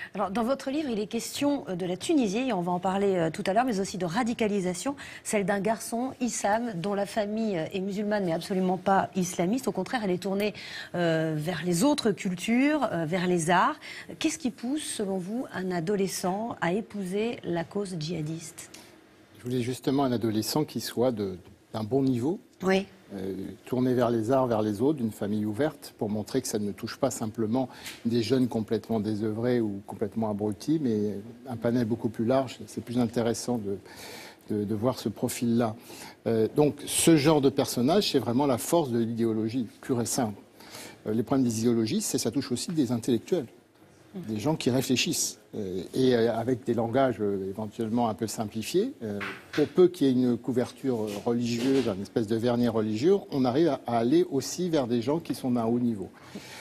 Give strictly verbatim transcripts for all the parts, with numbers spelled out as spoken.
Alors, dans votre livre, il est question de la Tunisie, et on va en parler euh, tout à l'heure, mais aussi de radicalisation, celle d'un garçon, Issam, dont la famille est musulmane, mais absolument pas islamiste. Au contraire, elle est tournée euh, vers les autres cultures, euh, vers les arts. Qu'est-ce qui pousse, selon vous, un adolescent à épouser la cause djihadiste? Je voulais justement un adolescent qui soit d'un bon niveau. Oui. Euh, tourné vers les arts, vers les autres, d'une famille ouverte, pour montrer que ça ne touche pas simplement des jeunes complètement désœuvrés ou complètement abrutis, mais un panel beaucoup plus large. C'est plus intéressant de, de, de voir ce profil-là. Euh, donc, ce genre de personnage, c'est vraiment la force de l'idéologie, pure et simple. Euh, les problèmes des idéologies, c'est ça touche aussi des intellectuels, des gens qui réfléchissent, euh, et euh, avec des langages euh, éventuellement un peu simplifiés. Euh, pour peu qu'il y ait une couverture religieuse, une espèce de vernis religieux, on arrive à, à aller aussi vers des gens qui sont d'un haut niveau.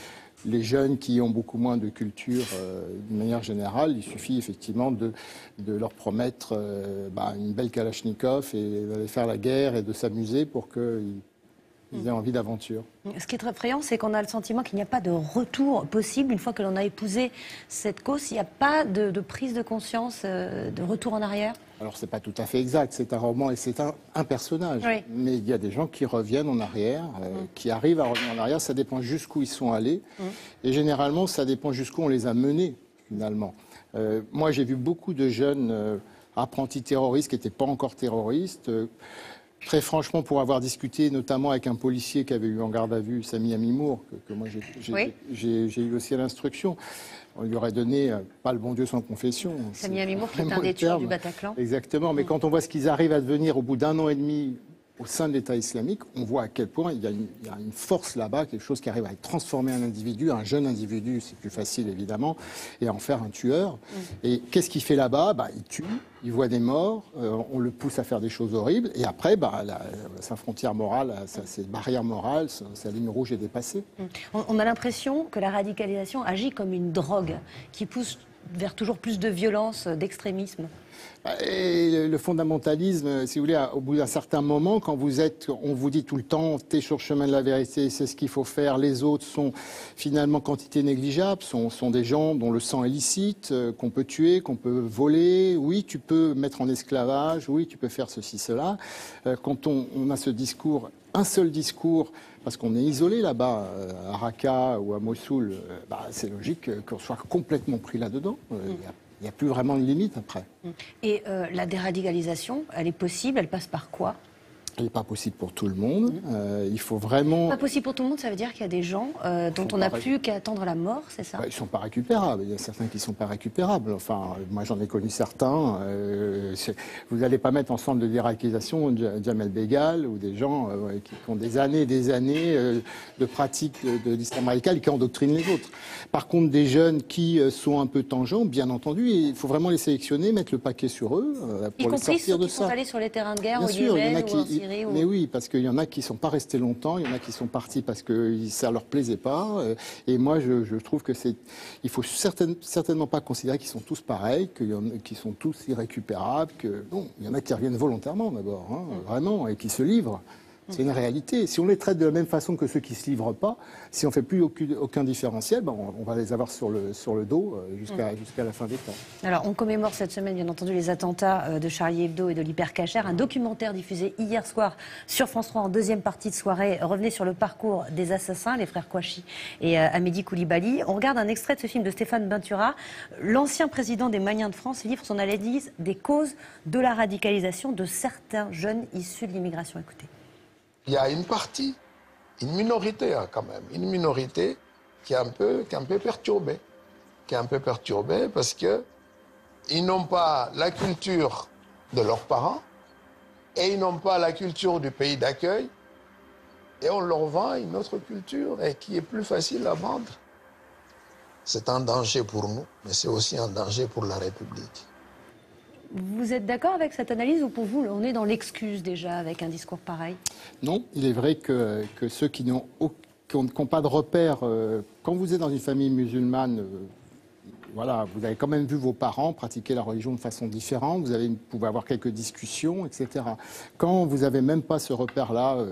Les jeunes qui ont beaucoup moins de culture, euh, de manière générale, il suffit effectivement de, de leur promettre euh, bah, une belle Kalachnikov et d'aller faire la guerre et de s'amuser pour qu'ils Ils aient envie d'aventure. Ce qui est très effrayant, c'est qu'on a le sentiment qu'il n'y a pas de retour possible. Une fois que l'on a épousé cette cause, il n'y a pas de, de prise de conscience, euh, de retour en arrière. Alors, ce n'est pas tout à fait exact. C'est un roman et c'est un, un personnage. Oui. Mais il y a des gens qui reviennent en arrière, euh, mmh. qui arrivent à revenir en arrière. Ça dépend jusqu'où ils sont allés. Mmh. Et généralement, ça dépend jusqu'où on les a menés, finalement. Euh, moi, j'ai vu beaucoup de jeunes euh, apprentis terroristes qui n'étaient pas encore terroristes. Euh, Très franchement, pour avoir discuté notamment avec un policier qui avait eu en garde à vue, Sami Amimour, que, que moi j'ai oui. eu aussi à l'instruction, on lui aurait donné euh, pas le bon Dieu sans confession. Sami Amimour qui est un des tueurs du Bataclan. Exactement, mais mmh. quand on voit ce qu'ils arrivent à devenir au bout d'un an et demi au sein de l'État islamique, on voit à quel point il y a une, il y a une force là-bas, quelque chose qui arrive à transformer un individu, un jeune individu, c'est plus facile évidemment, et à en faire un tueur. Mmh. Et qu'est-ce qu'il fait là-bas? Bah, il tue, il voit des morts, euh, on le pousse à faire des choses horribles, et après, bah, la, sa frontière morale, sa, ses barrières morales, sa, sa ligne rouge est dépassée. Mmh. On, on a l'impression que la radicalisation agit comme une drogue qui pousse vers toujours plus de violence, d'extrémisme. Et le fondamentalisme, si vous voulez, au bout d'un certain moment, quand vous êtes, on vous dit tout le temps, t'es sur le chemin de la vérité, c'est ce qu'il faut faire, les autres sont finalement quantité négligeable, sont, sont des gens dont le sang est licite, euh, qu'on peut tuer, qu'on peut voler, oui, tu peux mettre en esclavage, oui, tu peux faire ceci, cela. Euh, quand on, on a ce discours, un seul discours, parce qu'on est isolé là-bas, à Raqqa ou à Mossoul, euh, bah, c'est logique qu'on soit complètement pris là-dedans. Euh, mm. Il n'y a plus vraiment de limite après. Et euh, la déradicalisation, elle est possible, elle passe par quoi? Elle n'est pas possible pour tout le monde. Mmh. Euh, il faut vraiment... Pas possible pour tout le monde, ça veut dire qu'il y a des gens euh, dont on n'a ré... plus qu'à attendre la mort, c'est ça? Bah, ils ne sont pas récupérables. Il y a certains qui ne sont pas récupérables. Enfin, moi j'en ai connu certains. Euh, vous n'allez pas mettre en centre de déradicalisation Jamel Begal ou des gens euh, qui ont des années et des années euh, de pratique de, de l'islam radical et qui endoctrinent les autres. Par contre, des jeunes qui euh, sont un peu tangents, bien entendu, il faut vraiment les sélectionner, mettre le paquet sur eux euh, pour y les sortir ceux de qui ça. Sont allés sur les terrains de guerre, bien au sûr, Yémen, il y en a qui, ou en Syrie. Mais oui, parce qu'il y en a qui ne sont pas restés longtemps, il y en a qui sont partis parce que ça ne leur plaisait pas. Et moi, je, je trouve que c'est, il faut certain, certainement pas considérer qu'ils sont tous pareils, qu'ils sont tous irrécupérables. Que non, il y en a qui reviennent volontairement d'abord, hein, mmh. vraiment, et qui se livrent. C'est une réalité. Si on les traite de la même façon que ceux qui ne se livrent pas, si on ne fait plus aucun, aucun différentiel, ben on, on va les avoir sur le, sur le dos jusqu'à mmh. jusqu'à la fin des temps. Alors, on commémore cette semaine, bien entendu, les attentats de Charlie Hebdo et de l'Hypercacher. Un documentaire diffusé hier soir sur France trois en deuxième partie de soirée revenait sur le parcours des assassins, les frères Kouachi et euh, Amédi Koulibaly. On regarde un extrait de ce film de Stéphane Bentura. L'ancien président des Maliens de France livre son analyse des causes de la radicalisation de certains jeunes issus de l'immigration. Écoutez. Il y a une partie, une minorité hein, quand même, une minorité qui est un peu, qui est un peu perturbée, qui est un peu perturbée parce que ils n'ont pas la culture de leurs parents et ils n'ont pas la culture du pays d'accueil et on leur vend une autre culture et qui est plus facile à vendre. C'est un danger pour nous, mais c'est aussi un danger pour la République. Vous êtes d'accord avec cette analyse ou pour vous, on est dans l'excuse déjà avec un discours pareil? Non, il est vrai que, que ceux qui n'ont pas de repères, euh, quand vous êtes dans une famille musulmane, euh, voilà, vous avez quand même vu vos parents pratiquer la religion de façon différente, vous, avez, vous pouvez avoir quelques discussions, et cetera. Quand vous n'avez même pas ce repère-là, euh,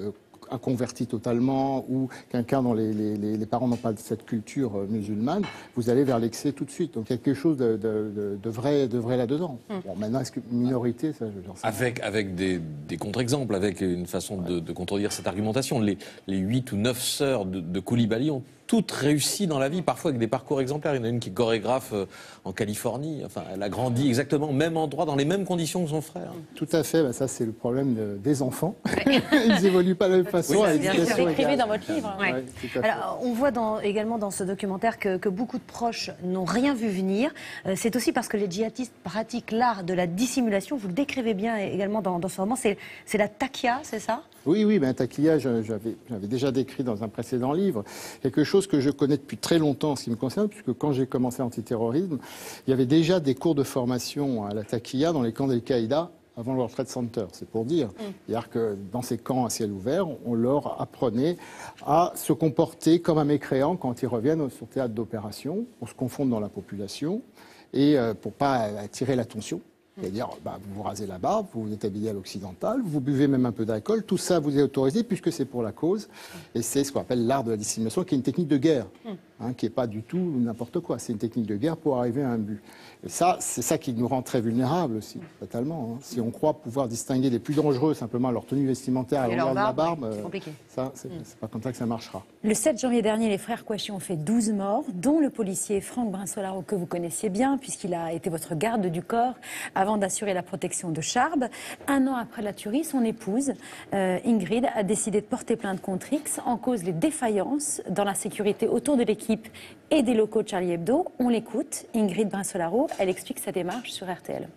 un converti totalement ou quelqu'un dont les, les, les parents n'ont pas cette culture musulmane, vous allez vers l'excès tout de suite. Donc quelque chose de, de, de, de vrai, de vrai là-dedans. Mm. Bon, maintenant, est-ce que minorité, ça, j'en sais Avec, avec des, des contre-exemples, avec une façon ouais. de, de contredire cette argumentation. Les, les huit ou neuf sœurs de, de Koulibaly ont toutes réussies dans la vie, parfois avec des parcours exemplaires. Il y en a une qui est chorégraphe en Californie. Enfin, elle a grandi exactement au même endroit, dans les mêmes conditions que son frère. Tout à fait. Ben ça, c'est le problème de, des enfants. Ils n'évoluent pas de la même façon. Oui, bien sûr. Vous l'écrivez dans votre livre. Ouais. Ouais, Alors, on voit dans, également dans ce documentaire que, que beaucoup de proches n'ont rien vu venir. Euh, c'est aussi parce que les djihadistes pratiquent l'art de la dissimulation. Vous le décrivez bien également dans, dans ce roman. C'est la taqiyya, c'est ça? Oui, oui, ben, taqiyya, j'avais déjà décrit dans un précédent livre. Quelque chose que je connais depuis très longtemps en ce qui me concerne, puisque quand j'ai commencé l'antiterrorisme, il y avait déjà des cours de formation à la taqiyya dans les camps d'Al-Qaïda avant le World Trade Center, c'est pour dire. Mm. C'est-à-dire que dans ces camps à ciel ouvert, on leur apprenait à se comporter comme un mécréant quand ils reviennent sur théâtre d'opération, pour se confondre dans la population et euh, pour pas attirer l'attention. C'est-à-dire, bah, vous vous rasez la barbe, vous vous êtes habillé à l'occidental, vous buvez même un peu d'alcool, tout ça vous est autorisé puisque c'est pour la cause. Et c'est ce qu'on appelle l'art de la dissimulation, qui est une technique de guerre, hein, qui n'est pas du tout n'importe quoi. C'est une technique de guerre pour arriver à un but. Et ça, c'est ça qui nous rend très vulnérables aussi, totalement. Hein. Si on croit pouvoir distinguer les plus dangereux simplement à leur tenue vestimentaire et à l'endroit de la barbe, euh, ça, c'est mm. pas comme ça que ça marchera. Le sept janvier dernier, les frères Kouachi ont fait douze morts, dont le policier Franck Brinsolaro, que vous connaissiez bien, puisqu'il a été votre garde du corps avant d'assurer la protection de Charb. Un an après la tuerie, son épouse, euh, Ingrid, a décidé de porter plainte contre X en cause les défaillances dans la sécurité autour de l'équipe et des locaux de Charlie Hebdo. On l'écoute, Ingrid Brinsolaro, elle explique sa démarche sur R T L.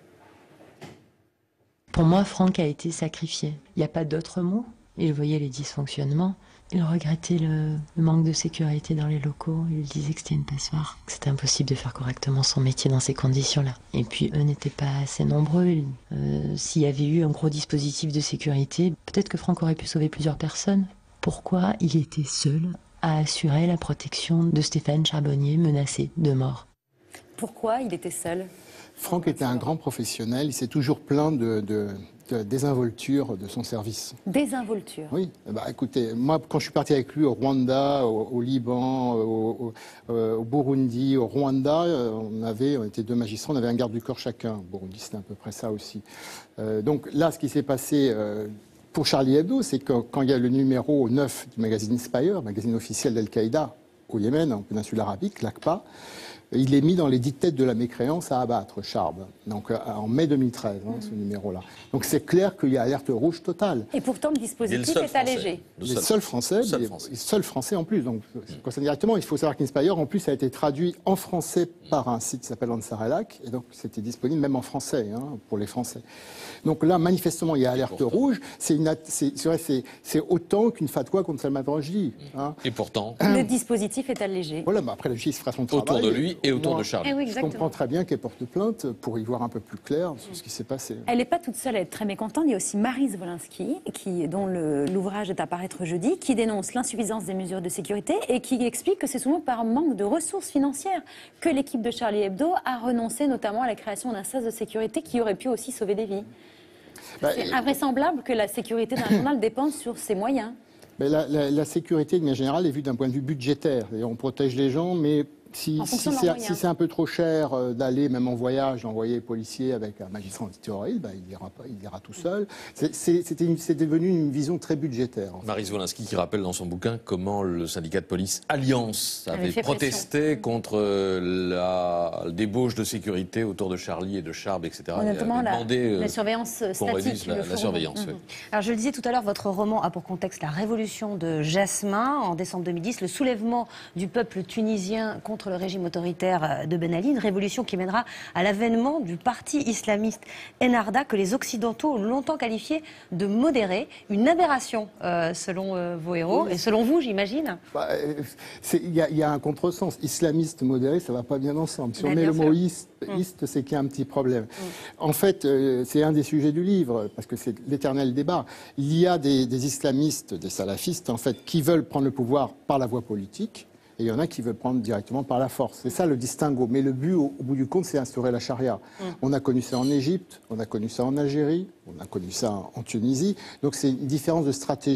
Pour moi, Franck a été sacrifié. Il n'y a pas d'autre mot. Il voyait les dysfonctionnements. Il regrettait le, le manque de sécurité dans les locaux. Il disait que c'était une passoire, que c'était impossible de faire correctement son métier dans ces conditions-là. Et puis, eux n'étaient pas assez nombreux. Euh, S'il y avait eu un gros dispositif de sécurité, peut-être que Franck aurait pu sauver plusieurs personnes. Pourquoi il était seul à assurer la protection de Stéphane Charbonnier, menacé de mort? Pourquoi il était seul? Franck était un grand professionnel. Il s'est toujours plaint de... de... de désinvolture de son service. Désinvolture? Oui. Bah, écoutez, moi, quand je suis parti avec lui au Rwanda, au, au Liban, au, au, au Burundi, au Rwanda, on, avait, on était deux magistrats, on avait un garde du corps chacun. Au Burundi, c'était à peu près ça aussi. Euh, donc là, ce qui s'est passé euh, pour Charlie Hebdo, c'est que quand il y a le numéro neuf du magazine Inspire, magazine officiel d'Al-Qaïda au Yémen, en péninsule arabique, l'A Q P A, il est mis dans les dix têtes de la mécréance à abattre, Charb. Donc en mai deux mille treize, hein, ce numéro-là. Donc c'est clair qu'il y a alerte rouge totale. Et pourtant le dispositif est, est allégé. Les seuls français, seul les français. seuls français en plus. Donc ça concerne directement. Il faut savoir qu'Inspire en plus a été traduit en français par un site qui s'appelle Ansar el-Haq, et donc c'était disponible même en français hein, pour les Français. Donc là, manifestement, il y a alerte rouge. C'est autant qu'une fatwa contre Salman Rushdie. Hein. Et pourtant, le dispositif est allégé. Voilà, bah après la justice fera son travail. Autour de lui et autour moi, de Charlie. Eh oui, je comprends très bien qu'elle porte plainte pour y voir un peu plus clair sur ce qui s'est passé. Elle n'est pas toute seule à être très mécontente. Il y a aussi Maryse Wolinski, qui, dont l'ouvrage est à paraître jeudi, qui dénonce l'insuffisance des mesures de sécurité et qui explique que c'est souvent par manque de ressources financières que l'équipe de Charlie Hebdo a renoncé notamment à la création d'un sas de sécurité qui aurait pu aussi sauver des vies. Bah, c'est invraisemblable que la sécurité d'un journal dépende sur ses moyens. Mais la, la, la sécurité, de manière générale, est vue d'un point de vue budgétaire. Et on protège les gens, mais si, si c'est si un peu trop cher euh, d'aller, même en voyage, d'envoyer les policiers avec un magistrat antiterroriste, bah, il ira, il ira tout seul. C'est devenu une vision très budgétaire. En fait. Maryse Wolinski qui rappelle dans son bouquin comment le syndicat de police Alliance avait, avait protesté pression. contre la débauche de sécurité autour de Charlie et de Charb, et cetera. Notamment la, demandé, la surveillance statique. La, la surveillance, mmh. oui. Alors je le disais tout à l'heure, votre roman a pour contexte la révolution de Jasmin en décembre deux mille dix, le soulèvement du peuple tunisien contre contre le régime autoritaire de Ben Ali, une révolution qui mènera à l'avènement du parti islamiste Ennahda, que les Occidentaux ont longtemps qualifié de modéré, une aberration euh, selon euh, vos héros, oui. Et selon vous, j'imagine. Il bah, y, y a un contresens. Islamiste modéré, ça ne va pas bien ensemble. Si bah, on met le sûr. mot iste, iste c'est qu'il y a un petit problème. Mm. En fait, euh, c'est un des sujets du livre, parce que c'est l'éternel débat. Il y a des, des islamistes, des salafistes, en fait, qui veulent prendre le pouvoir par la voie politique. Et il y en a qui veulent prendre directement par la force. C'est ça le distinguo. Mais le but, au, au bout du compte, c'est instaurer la charia. Mm. On a connu ça en Égypte, on a connu ça en Algérie, on a connu ça en Tunisie. Donc c'est une différence de stratégie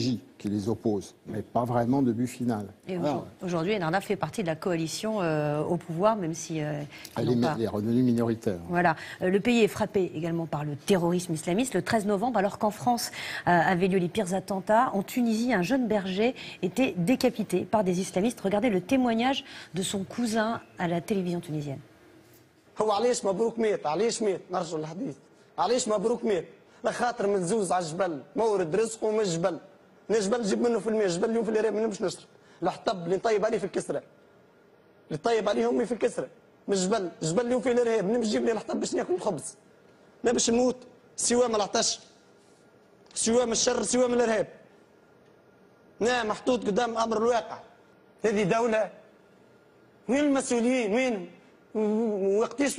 qui les oppose, mais pas vraiment de but final. Et Voilà. aujourd'hui, Ennahdha fait partie de la coalition euh, au pouvoir, même si euh, Elle est, pas... est redevenue minoritaire. Voilà. Euh, le pays est frappé également par le terrorisme islamiste. Le treize novembre, alors qu'en France euh, avaient lieu les pires attentats, en Tunisie, un jeune berger était décapité par des islamistes. Regardez le témoignage de son cousin à la télévision tunisienne. هو علاش مبروك مات علاش مات نرجع للحديث علاش مبروك مات لخاطر متزوز على الجبل مورد رزقه من الجبل من الجبل نجيب منه في الماء الجبل اليوم في العراق ما نمش نشرب الحطب اللي نطيب عليه في الكسره اللي طيب عليه امي في الكسره من الجبل الجبل اليوم فيه الارهاب نمش نجيب لي الحطب باش ناكل الخبز لا باش نموت سوا من العطش سوا من الشر سوا من الارهاب نعم محطوط قدام امر الواقع هذه دوله وين المسؤولين وين وقتاش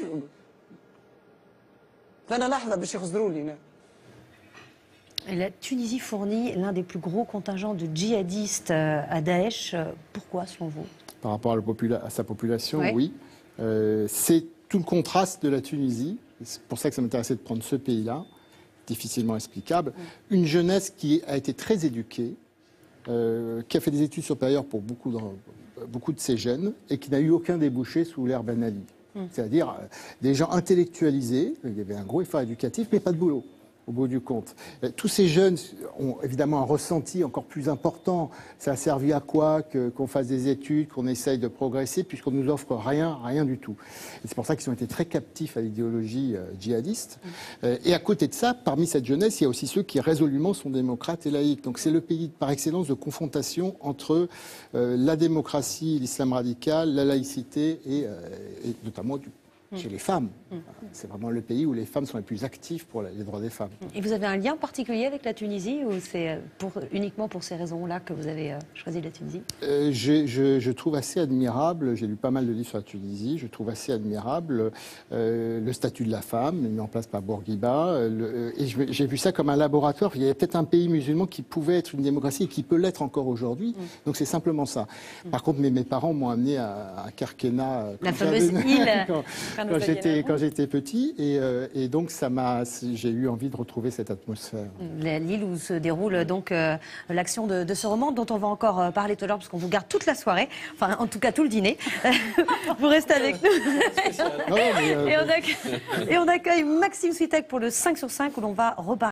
فانا لحظه باش يخزروا لي. La Tunisie fournit l'un des plus gros contingents de djihadistes à Daesh. Pourquoi, selon vous? Par rapport à, la popula à sa population, ouais. oui. Euh, c'est tout le contraste de la Tunisie. C'est pour ça que ça m'intéressait de prendre ce pays-là, difficilement explicable. Ouais. Une jeunesse qui a été très éduquée, euh, qui a fait des études supérieures pour beaucoup de, beaucoup de ces jeunes et qui n'a eu aucun débouché sous l'ère Ben Ali. Mm. C'est-à-dire euh, des gens intellectualisés, il y avait un gros effort éducatif, mais pas de boulot. Au bout du compte. Tous ces jeunes ont évidemment un ressenti encore plus important. Ça a servi à quoi que, qu'on fasse des études, qu'on essaye de progresser, puisqu'on nous offre rien, rien du tout. Et c'est pour ça qu'ils ont été très captifs à l'idéologie euh, djihadiste. Mmh. Euh, et à côté de ça, parmi cette jeunesse, il y a aussi ceux qui résolument sont démocrates et laïcs. Donc c'est le pays par excellence de confrontation entre euh, la démocratie, l'islam radical, la laïcité et, euh, et notamment du chez les femmes. Mmh. C'est vraiment le pays où les femmes sont les plus actives pour les droits des femmes. Et vous avez un lien particulier avec la Tunisie ou c'est pour, uniquement pour ces raisons-là que vous avez choisi la Tunisie? euh, je, je, je trouve assez admirable, j'ai lu pas mal de livres sur la Tunisie, je trouve assez admirable euh, le statut de la femme mis en place par Bourguiba. Le, et j'ai vu ça comme un laboratoire. Il y avait peut-être un pays musulman qui pouvait être une démocratie et qui peut l'être encore aujourd'hui. Mmh. Donc c'est simplement ça. Mmh. Par contre, mes, mes parents m'ont amené à, à Kerkena. La fameuse île. quand, Quand j'étais, quand j'étais petit, et, euh, et donc ça m'a, j'ai eu envie de retrouver cette atmosphère. L'île où se déroule donc euh, l'action de, de ce roman, dont on va encore euh, parler tout à l'heure, parce qu'on vous garde toute la soirée, enfin en tout cas tout le dîner. Vous restez avec nous. Non, mais, euh, et, on accueille, et on accueille Maxime Switek pour le cinq sur cinq, où l'on va reparler.